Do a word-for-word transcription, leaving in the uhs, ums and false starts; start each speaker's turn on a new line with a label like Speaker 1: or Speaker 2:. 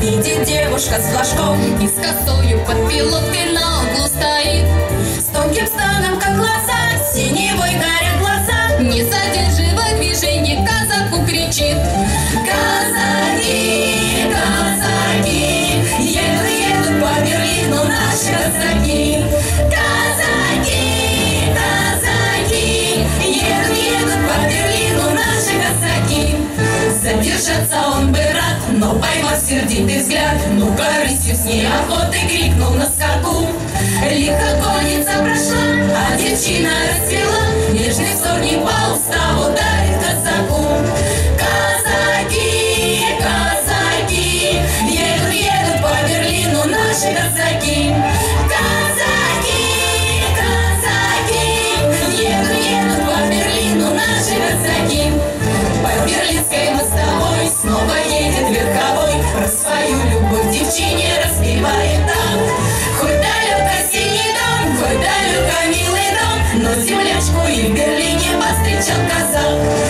Speaker 1: Видит девушка с флажком
Speaker 2: и с косою под пилоткой на углу стоит.
Speaker 1: С тонким станом, как глаза, синевой горят глаза.
Speaker 2: Не задерживая движение, казаку кричит:
Speaker 1: казаки, казаки, едут, едут по Берлину наши казаки. Казаки, казаки, едут, едут по Берлину наши казаки. Задержаться он бы рад, но поймав сердитый взгляд, ну-ка рысью с неохотой крикнул на скаку. Лихо конница прошла, а девчина расцвела, нежный взор не по уставу дарит казаку. Казаки, казаки, едут, едут по Берлину наши казаки. Казаки, казаки, едут, едут по Берлину наши казаки. По берлинской мостовой снова едет верховой, про свою любовь девчине распевает там. Хоть далеко синий дом, хоть далеко милый дом, но землячку и в Берлине повстречал казак.